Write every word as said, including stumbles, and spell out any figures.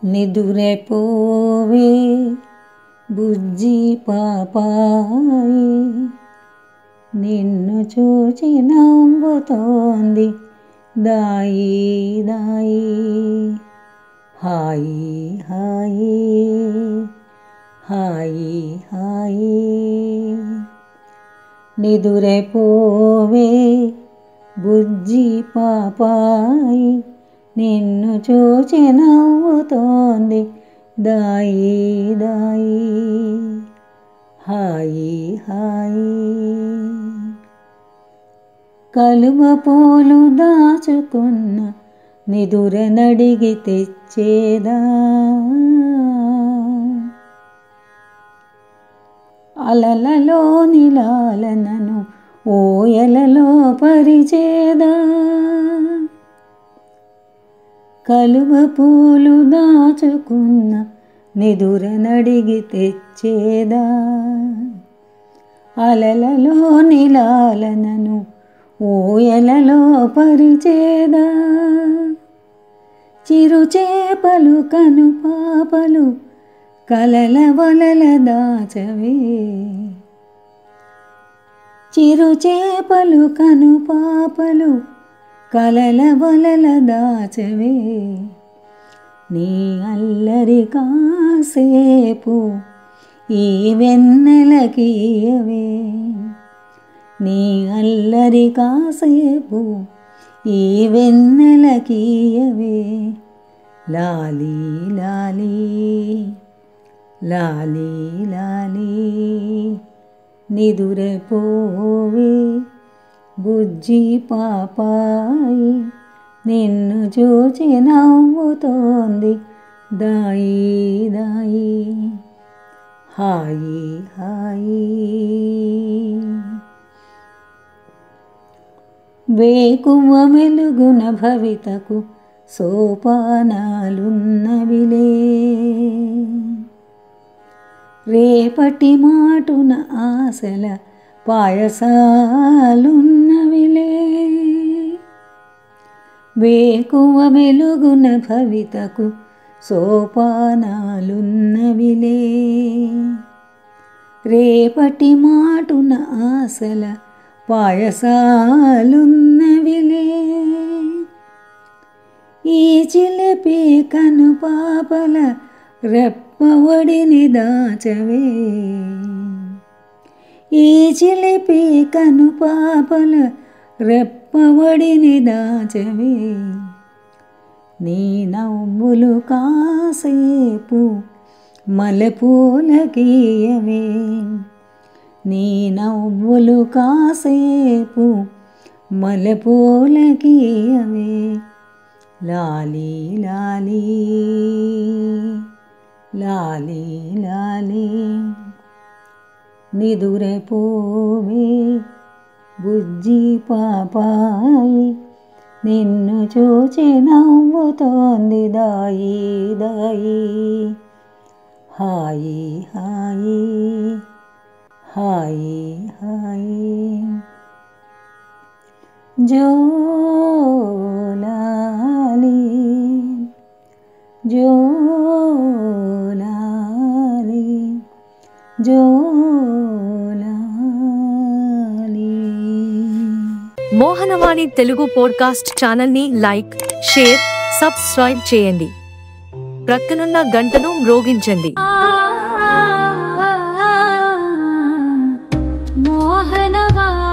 నిదురపోవే బుజ్జి పాపాయి, నిన్ను చూచి నవ్వుతోంది దాయి దాయి. హాయి హాయి హాయి హాయి. నిదురపోవే బుజ్జి పాపాయి, నిన్ను చూచి నవ్వుతోంది దాయి దాయి. హాయి హాయి. కలువ పూలు దాచుకున్న నిదురనడిగి తెచ్చేదా, అలలలోని లాలనను ఓయలలో పరిచేదా. కలువ పూలు దాచుకున్న నిదురనడిగి తెచ్చేదా, అలలలోని లాలనను ఓయలలో పరిచేదా. చిరుచేపలు కను పాపలు కలల వలల దాచవే, చిరుచేపలు కను పాపలు కలల వలల దాచవే. నీ అల్లరి కాసేపు ఈ వెన్నెలకియవే, నీ అల్లరి కాసేపు ఈ వెన్నెలకియవే. లాలీ లాలీ లాలీ లాలీ. నిదురపోవే బుజ్జి పాపాయి, నిన్ను చూచి నవ్వుతోంది దాయి దాయి. హాయి హాయి. వేకువ వెలుగున భవితకు సోపానాలున్నవిలే, రేపటి మాటున ఆశల పాయసాలున్నవిలే. వేకువ వెలుగున భవితకు సోపానాలున్నవిలే, రేపటి మాటున ఆశల పాయసాలున్నవిలే. ఈ చిలిపి కను పాపల రెప్పవడిని దాచవే, ఈ చిలిపి కను పాపల రెప్పవడిని దాచవే. నీ నవ్వులు కాసేపు మల్లెపూలకియవే, నీ నవ్వులు కాసేపు మల్లెపూలకియవే. లాలీ లాలీ లాలీ లాలీ. నిదురపోవే బుజ్జి పాపాయి, నిన్ను చూచి నవ్వుతోంది దాయి దాయి. హాయి హాయి హాయి హాయి. జోలాలి జోలాలి జోలాలి. మోహనవాణి తెలుగు పోడ్కాస్ట్ ఛానల్ని లైక్, షేర్, సబ్స్క్రైబ్ చేయండి. ప్రక్కనున్న గంటను మ్రోగించండి. మోహనవాణి.